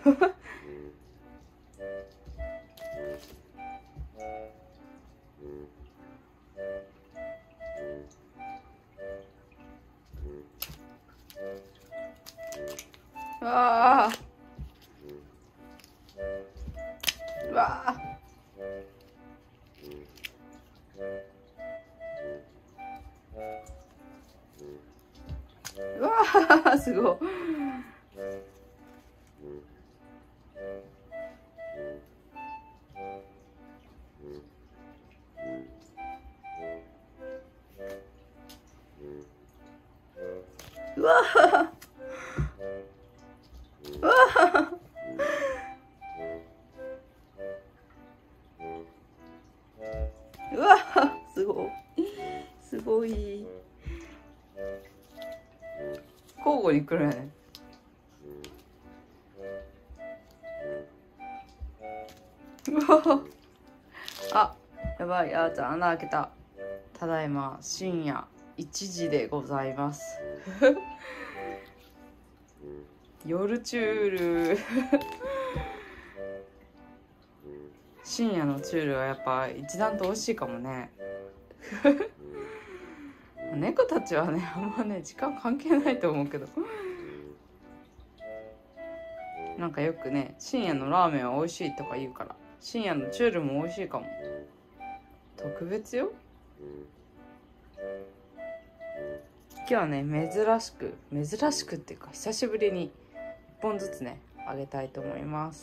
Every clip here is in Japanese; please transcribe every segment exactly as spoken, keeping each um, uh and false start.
うわあ、うわあ、うわあ、すごい。うわあ、うわあ、うわあ、すごい、すごい。交互に来るよね。うわあ、やばい、あーちゃん穴開けた。ただいま深夜いちじでございます夜チュール深夜のチュールはやっぱ一段と美味しいかもね猫たちはねあんまね時間関係ないと思うけど、なんかよくね深夜のラーメンは美味しいとか言うから、深夜のチュールも美味しいかも。特別よ。今日はね珍しく珍しくっていうか久しぶりにいっぽんずつねあげたいと思います。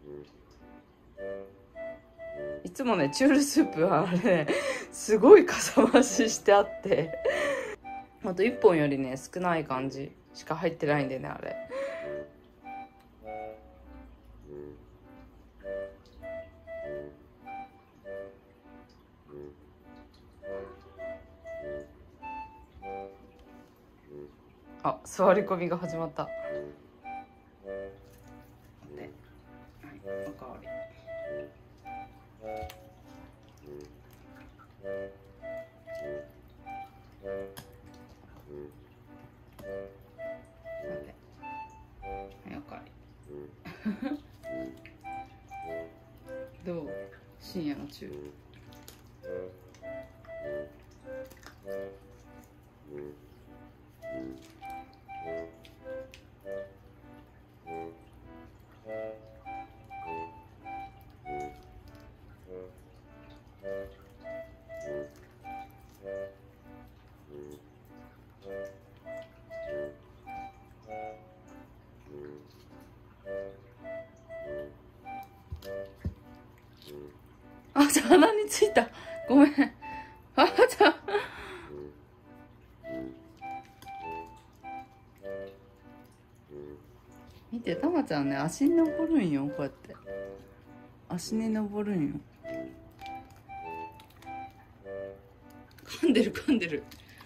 いつもねチュールスープはあれねすごいかさ増ししてあってあといっぽんよりね少ない感じしか入ってないんでね、あれ。あ、座り込みが始まった。で、はい、おかわり。はい、おかわり。どう？深夜のチュール。あ、じゃあ鼻についた。ごめん。あ、じゃあ。見て、たまちゃんね、足に登るんよ、こうやって。足に登るんよ。噛んでる、噛んでる。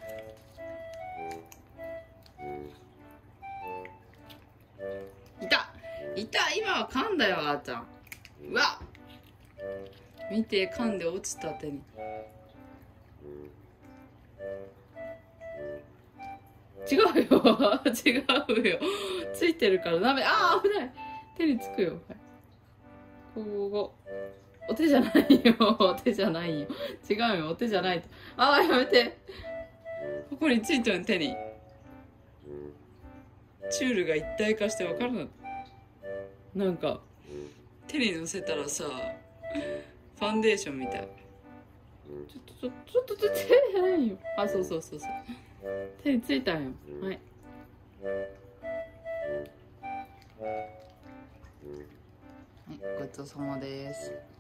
いた、いた、今は噛んだよ、あーちゃん。うわ。見て、噛んで落ちた手に。違うよ違うよ、ついてるからダメ。あー危ない、手につくよ。ここお手じゃないよ、お手じゃないよ、違うよ、お手じゃないと。あーやめて、ここについてる手に。チュールが一体化して分かるの。なんか手にのせたらさファンデーションみたい。ちょっとちょっとちょっとちょっと手じゃないよ。あ、そうそうそうそう、手についたんよ。はい、はい、ごちそうさまです。